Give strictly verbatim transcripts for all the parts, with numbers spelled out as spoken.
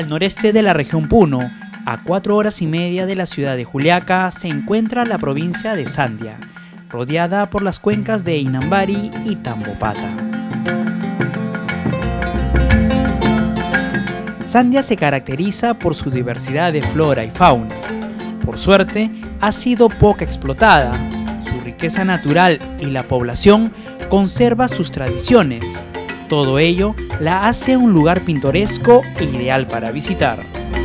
Al noreste de la región Puno, a cuatro horas y media de la ciudad de Juliaca, se encuentra la provincia de Sandia, rodeada por las cuencas de Inambari y Tambopata. Sandia se caracteriza por su diversidad de flora y fauna. Por suerte, ha sido poco explotada. Su riqueza natural y la población conserva sus tradiciones. Todo ello la hace un lugar pintoresco e ideal para visitar.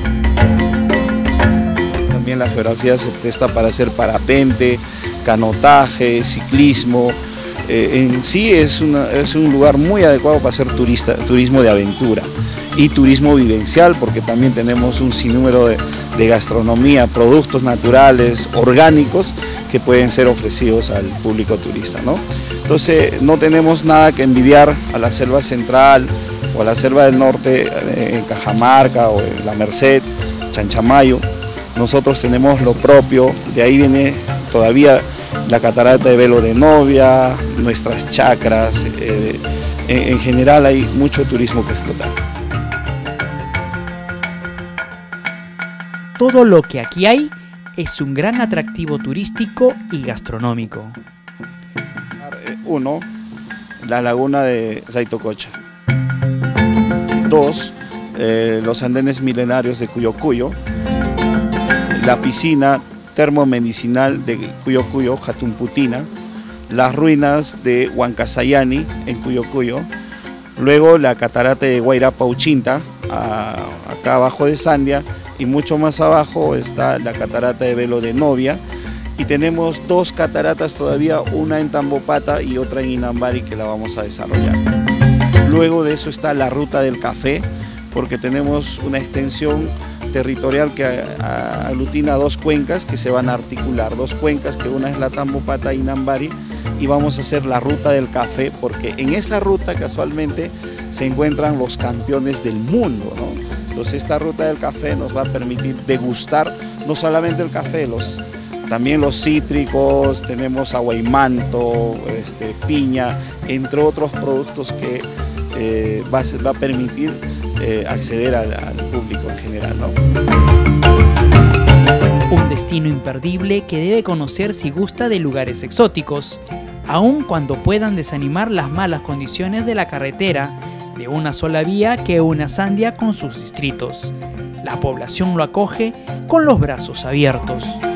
También la geografía se presta para hacer parapente, canotaje, ciclismo. Eh, en sí es, una, es un lugar muy adecuado para hacer turista, turismo de aventura y turismo vivencial, porque también tenemos un sinnúmero de, de gastronomía, productos naturales, orgánicos, que pueden ser ofrecidos al público turista, ¿no? Entonces no tenemos nada que envidiar a la selva central o a la selva del norte, en Cajamarca o en La Merced, Chanchamayo. Nosotros tenemos lo propio, de ahí viene todavía la catarata de Velo de Novia, nuestras chacras, eh, en, en general hay mucho turismo que explotar. Todo lo que aquí hay es un gran atractivo turístico y gastronómico. Uno, la laguna de Zaitococha. Dos, eh, los andenes milenarios de Cuyo Cuyo. La piscina termomedicinal de Cuyo Cuyo, Jatumputina. Las ruinas de Huancasayani en Cuyo Cuyo. Luego la catarata de Guairapa Uchinta, a, acá abajo de Sandia. Y mucho más abajo está la catarata de Velo de Novia. Y tenemos dos cataratas todavía, una en Tambopata y otra en Inambari, que la vamos a desarrollar. Luego de eso está la ruta del café, porque tenemos una extensión territorial que aglutina dos cuencas que se van a articular. Dos cuencas, que una es la Tambopata e Inambari, y vamos a hacer la ruta del café, porque en esa ruta casualmente se encuentran los campeones del mundo, ¿no? Entonces esta ruta del café nos va a permitir degustar no solamente el café, los, también los cítricos, tenemos aguaymanto, este, piña, entre otros productos que eh, va, a, va a permitir eh, acceder al, al público en general, ¿no? Un destino imperdible que debe conocer si gusta de lugares exóticos, aun cuando puedan desanimar las malas condiciones de la carretera, de una sola vía que une a Sandia con sus distritos. La población lo acoge con los brazos abiertos.